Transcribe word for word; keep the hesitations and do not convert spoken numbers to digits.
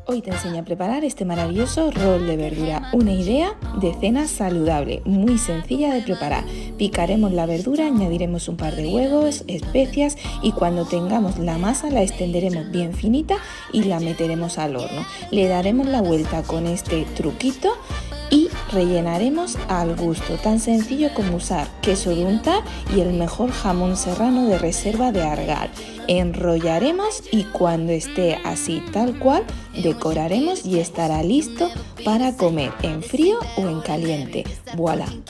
Hoy te enseño a preparar este maravilloso rol de verdura, una idea de cena saludable, muy sencilla de preparar. Picaremos la verdura, añadiremos un par de huevos, especias y cuando tengamos la masa la extenderemos bien finita y la meteremos al horno. Le daremos la vuelta con este truquito y rellenaremos al gusto, tan sencillo como usar queso de untar y el mejor jamón serrano de reserva de Argal. Enrollaremos y cuando esté así tal cual, decoraremos y estará listo para comer en frío o en caliente. ¡Voilà!